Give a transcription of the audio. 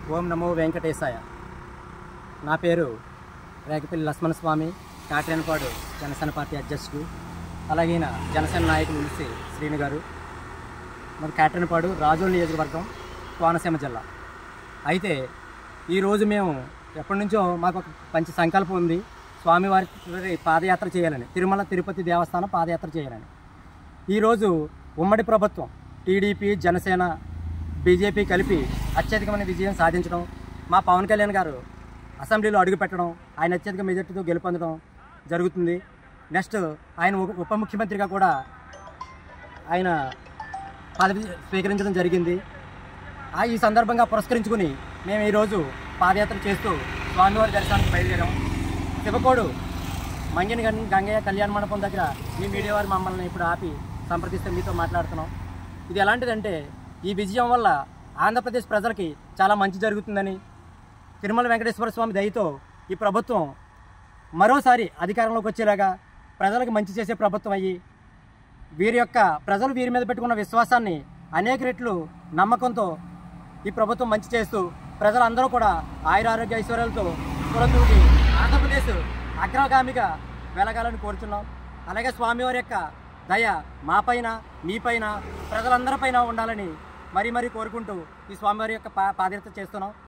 ఓం నమో వెంకటేశాయ. నా పేరు రేకపల్లి లక్ష్మణ స్వామి, కాట్రేనపాడు జనసేన పార్టీ అధ్యక్షుడు. అలాగే జనసేన నాయకులు ఉలిసి శ్రీను గారు. మరి కాట్రేనపాడు రాజోల్ నియోజకవర్గం, కోనసీమ జిల్లా. అయితే ఈరోజు మేము ఎప్పటి నుంచో మాకు ఒక మంచి సంకల్పం ఉంది, స్వామివారి పాదయాత్ర చేయాలని, తిరుమల తిరుపతి దేవస్థానం పాదయాత్ర చేయాలని. ఈరోజు ఉమ్మడి ప్రభుత్వం టీడీపీ, జనసేన, బీజేపీ కలిపి అత్యధికమైన విజయం సాధించడం, మా పవన్ కళ్యాణ్ గారు అసెంబ్లీలో అడుగుపెట్టడం, ఆయన అత్యధిక మెజార్టీతో గెలుపొందడం జరుగుతుంది. నెక్స్ట్ ఆయన ఉప ముఖ్యమంత్రిగా కూడా ఆయన పదవి స్వీకరించడం జరిగింది. ఈ సందర్భంగా పురస్కరించుకుని మేము ఈరోజు పాదయాత్ర చేస్తూ స్వామివారి దర్శనానికి బయలుదేరాం. శివకోడు మంగిని గంగయ్య కళ్యాణ మండపం దగ్గర మీ మీడియా వారు మమ్మల్ని ఇప్పుడు ఆపి సంప్రదిస్తే మీతో మాట్లాడుతున్నాం. ఇది ఎలాంటిదంటే, ఈ విజయం వల్ల ఆంధ్రప్రదేశ్ ప్రజలకి చాలా మంచి జరుగుతుందని, తిరుమల వెంకటేశ్వర స్వామి దయతో ఈ ప్రభుత్వం మరోసారి అధికారంలోకి వచ్చేలాగా ప్రజలకు మంచి చేసే ప్రభుత్వం అయ్యి, ప్రజలు వీరి మీద పెట్టుకున్న విశ్వాసాన్ని అనేక రెట్లు నమ్మకంతో ఈ ప్రభుత్వం మంచి చేస్తూ ప్రజలందరూ కూడా ఆయురారోగ్య ఐశ్వర్యాలతో కులతూగి ఆంధ్రప్రదేశ్ అగ్రగామిగా వెలగాలని కోరుతున్నాం. అలాగే స్వామివారి యొక్క దయ మాపైన, మీపైన, ప్రజలందరిపైన ఉండాలని మరీ కోరుకుంటూ ఈ స్వామివారి యొక్క పాదయాత్ర చేస్తున్నాం.